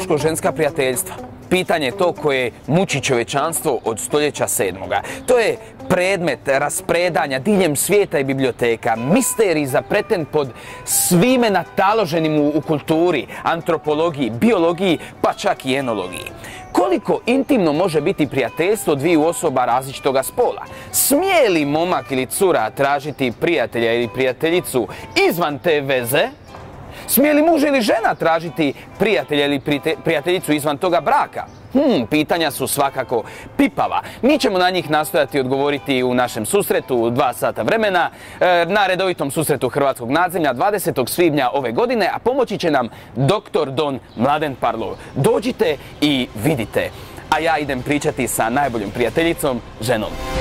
muško-ženska prijateljstva. Pitanje je to koje muči čovječanstvo od stoljeća 7. To je predmet raspredanja diljem svijeta i biblioteka, misterij zapleten pod svime nataloženim u kulturi, antropologiji, biologiji, pa čak i enologiji. Koliko intimno može biti prijateljstvo dviju osoba različitoga spola? Smije li momak ili cura tražiti prijatelja ili prijateljicu izvan te veze? Smije li muž ili žena tražiti prijatelja ili prijateljicu izvan toga braka? Pitanja su svakako pipava. Mi ćemo na njih nastojati odgovoriti u našem susretu 2 sata vremena, na redovitom susretu Hrvatskog nadzemlja 20. svibnja ove godine, a pomoći će nam dr. Don Mladen Parlov. Dođite i vidite, a ja idem pričati sa najboljom prijateljicom, ženom.